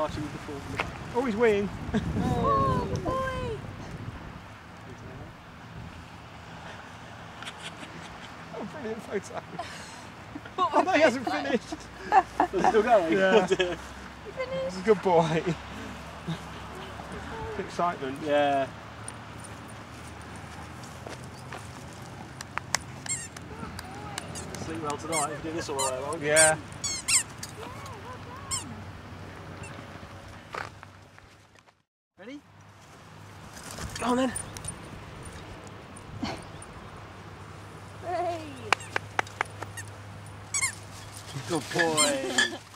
Archie with the four from the back. Oh, he's weeing. Oh, boy! Oh, brilliant photo. Oh, no, he hasn't finished. Is it still going? Yeah. Oh, dear. He's a good boy. Excitement. Yeah. Sleep well tonight if you do this all the way along. Yeah. Ready? Go on then. Hey! Good boy.